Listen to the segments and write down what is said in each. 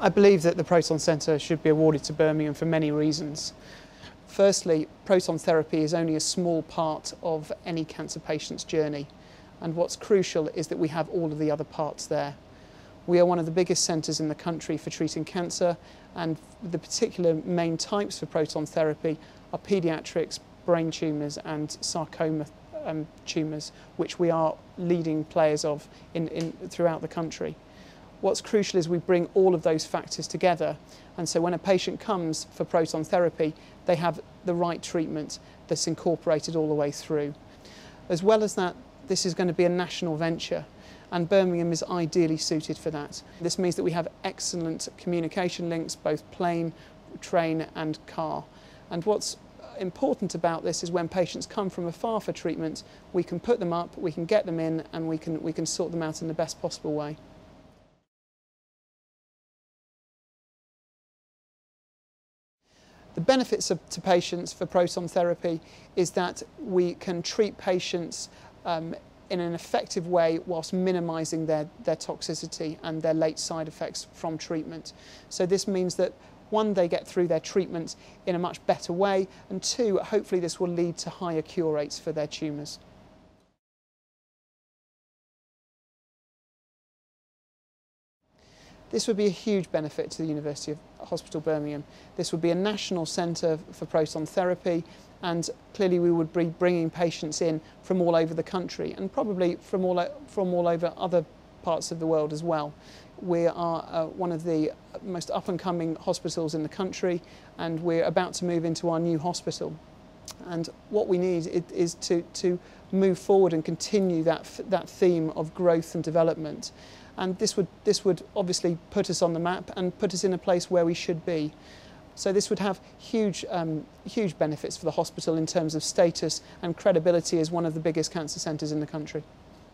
I believe that the Proton Centre should be awarded to Birmingham for many reasons. Firstly, proton therapy is only a small part of any cancer patient's journey, and what's crucial is that we have all of the other parts there. We are one of the biggest centres in the country for treating cancer, and the particular main types for proton therapy are paediatrics, brain tumours and sarcoma tumours, which we are leading players of throughout the country. What's crucial is we bring all of those factors together, and so when a patient comes for proton therapy, they have the right treatment that's incorporated all the way through. As well as that, this is going to be a national venture, and Birmingham is ideally suited for that. This means that we have excellent communication links, both plane, train and car. And what's important about this is when patients come from afar for treatment, we can put them up, we can get them in, and we can sort them out in the best possible way. The benefits to patients for proton therapy is that we can treat patients in an effective way whilst minimising their toxicity and their late side effects from treatment. So this means that one, they get through their treatment in a much better way, and two, hopefully this will lead to higher cure rates for their tumours. This would be a huge benefit to the University Hospitals Birmingham. This would be a national centre for proton therapy, and clearly we would be bringing patients in from all over the country and probably from all over other parts of the world as well. We are one of the most up-and-coming hospitals in the country, and we're about to move into our new hospital. And what we need is to move forward and continue that theme of growth and development. And this would obviously put us on the map and put us in a place where we should be. So this would have huge benefits for the hospital in terms of status and credibility as one of the biggest cancer centres in the country.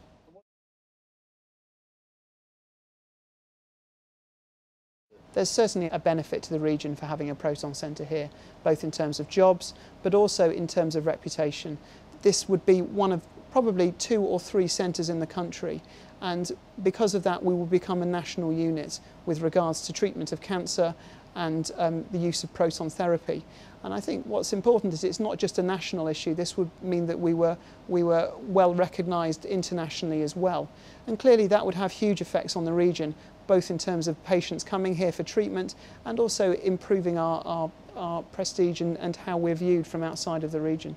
There's certainly a benefit to the region for having a proton centre here, both in terms of jobs, but also in terms of reputation. This would be one of probably 2 or 3 centres in the country, and because of that we will become a national unit with regards to treatment of cancer and the use of proton therapy. And I think what's important is it's not just a national issue. This would mean that we were well recognised internationally as well. And clearly that would have huge effects on the region, both in terms of patients coming here for treatment and also improving our prestige and how we're viewed from outside of the region.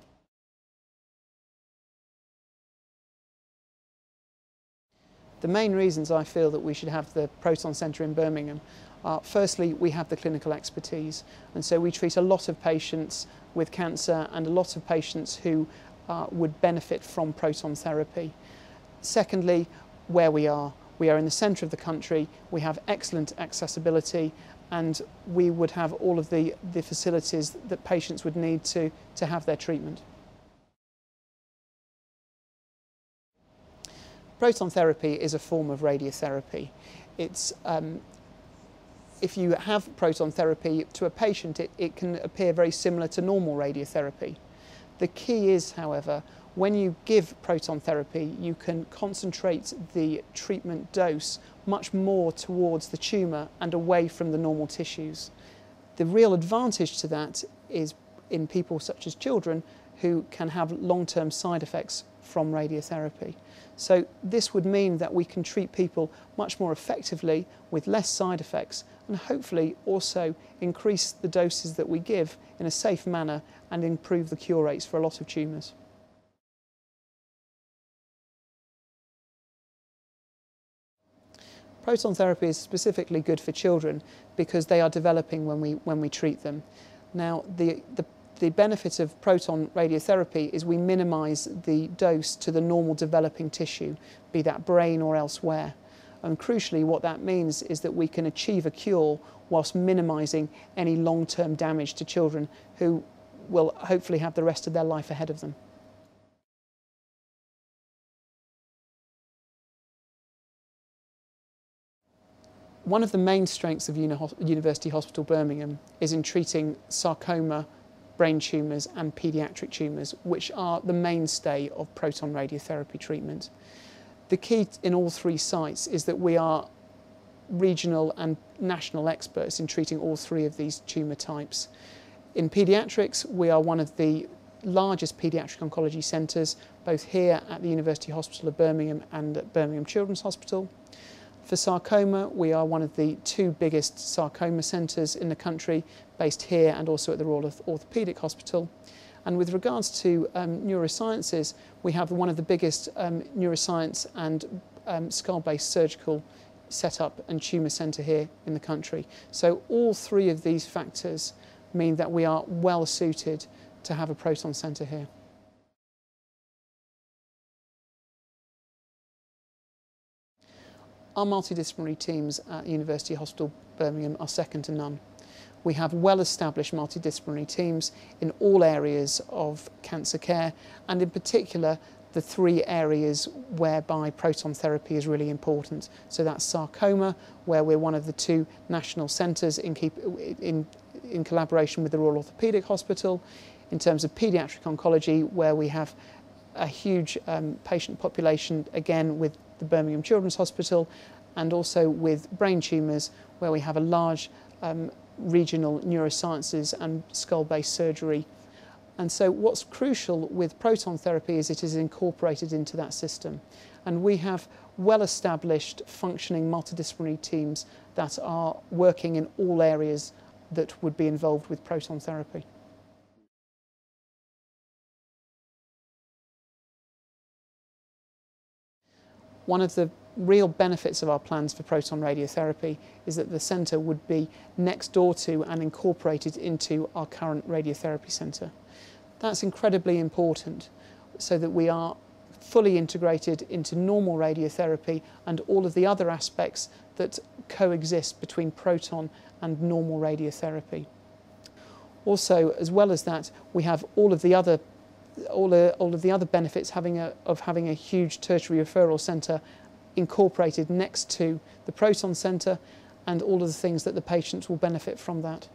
The main reasons I feel that we should have the Proton Centre in Birmingham are, firstly, we have the clinical expertise, and so we treat a lot of patients with cancer and a lot of patients who would benefit from proton therapy. Secondly, where we are in the centre of the country, we have excellent accessibility, and we would have all of the facilities that patients would need to have their treatment. Proton therapy is a form of radiotherapy. It's, if you have proton therapy to a patient, it can appear very similar to normal radiotherapy. The key is, however, when you give proton therapy, you can concentrate the treatment dose much more towards the tumour and away from the normal tissues. The real advantage to that is in people such as children who can have long-term side effects from radiotherapy. So this would mean that we can treat people much more effectively with less side effects, and hopefully also increase the doses that we give in a safe manner and improve the cure rates for a lot of tumours. Proton therapy is specifically good for children because they are developing when we treat them. Now, the benefit of proton radiotherapy is we minimise the dose to the normal developing tissue, be that brain or elsewhere. And crucially, what that means is that we can achieve a cure whilst minimising any long-term damage to children who will hopefully have the rest of their life ahead of them. One of the main strengths of University Hospitals Birmingham is in treating sarcoma, brain tumours and paediatric tumours, which are the mainstay of proton radiotherapy treatment. The key in all 3 sites is that we are regional and national experts in treating all three of these tumour types. In paediatrics, we are one of the largest paediatric oncology centres, both here at the University Hospital of Birmingham and at Birmingham Children's Hospital. For sarcoma, we are one of the two biggest sarcoma centres in the country, based here and also at the Royal Orthopaedic Hospital. And with regards to neurosciences, we have one of the biggest neuroscience and skull-based surgical setup and tumour centre here in the country. So all three of these factors mean that we are well suited to have a proton centre here. Our multidisciplinary teams at University Hospital Birmingham are second to none. We have well-established multidisciplinary teams in all areas of cancer care, and in particular the three areas whereby proton therapy is really important. So that's sarcoma, where we're one of the two national centres in collaboration with the Royal Orthopaedic Hospital. In terms of paediatric oncology, where we have a huge patient population, again with the Birmingham Children's Hospital, and also with brain tumours, where we have a large regional neurosciences and skull-based surgery. And so what's crucial with proton therapy is it is incorporated into that system. And we have well-established functioning multidisciplinary teams that are working in all areas that would be involved with proton therapy. One of the real benefits of our plans for proton radiotherapy is that the centre would be next door to and incorporated into our current radiotherapy centre. That's incredibly important so that we are fully integrated into normal radiotherapy and all of the other aspects that coexist between proton and normal radiotherapy. Also, as well as that, we have all of the other benefits of having a huge tertiary referral centre incorporated next to the proton centre, and all of the things that the patients will benefit from that.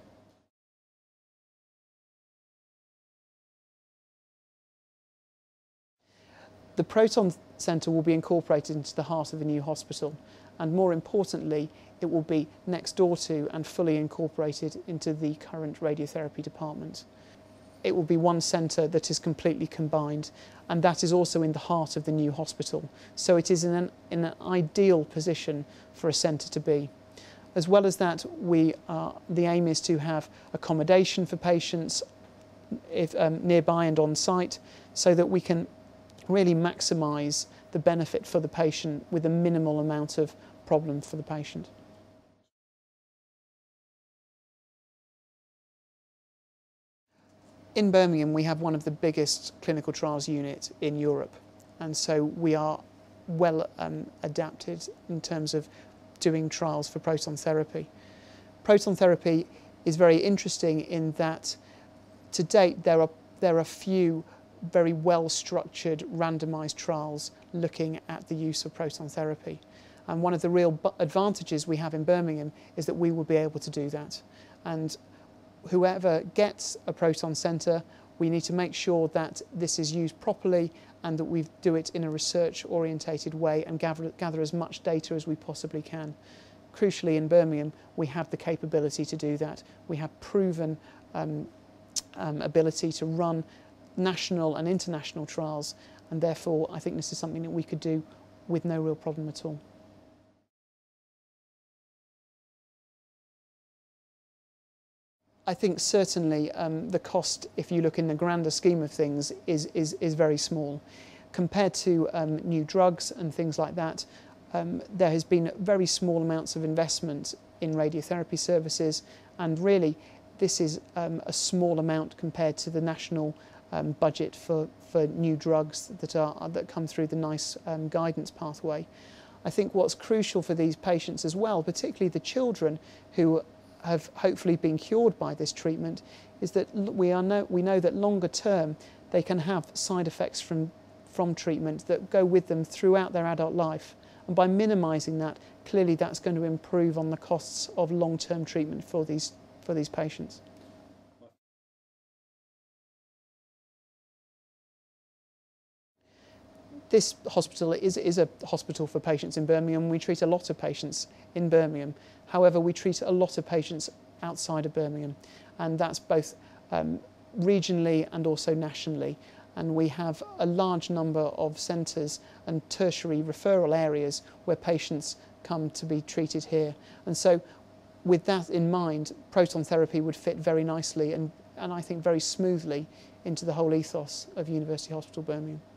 The Proton Centre will be incorporated into the heart of the new hospital, and more importantly, it will be next door to and fully incorporated into the current radiotherapy department. It will be one centre that is completely combined, and that is also in the heart of the new hospital. So it is in an ideal position for a centre to be. As well as that, the aim is to have accommodation for patients nearby and on site, so that we can really maximise the benefit for the patient with a minimal amount of problem for the patient. In Birmingham, we have one of the biggest clinical trials unit in Europe, and so we are well adapted in terms of doing trials for proton therapy. Proton therapy is very interesting in that to date there are few very well structured randomised trials looking at the use of proton therapy, and one of the real advantages we have in Birmingham is that we will be able to do that. And whoever gets a proton centre, we need to make sure that this is used properly and that we do it in a research orientated way and gather as much data as we possibly can. Crucially, in Birmingham, we have the capability to do that. We have proven ability to run national and international trials, and therefore I think this is something that we could do with no real problem at all. I think certainly the cost, if you look in the grander scheme of things, is very small. Compared to new drugs and things like that, there has been very small amounts of investment in radiotherapy services, and really this is a small amount compared to the national budget for new drugs that come through the NICE guidance pathway. I think what's crucial for these patients as well, particularly the children who have hopefully been cured by this treatment, is that we know that longer term they can have side effects from treatment that go with them throughout their adult life. And by minimising that, clearly that's going to improve on the costs of long-term treatment for these patients. This hospital is a hospital for patients in Birmingham. We treat a lot of patients in Birmingham. However, we treat a lot of patients outside of Birmingham, and that's both regionally and also nationally. And we have a large number of centres and tertiary referral areas where patients come to be treated here. And so with that in mind, proton therapy would fit very nicely and I think very smoothly into the whole ethos of University Hospital Birmingham.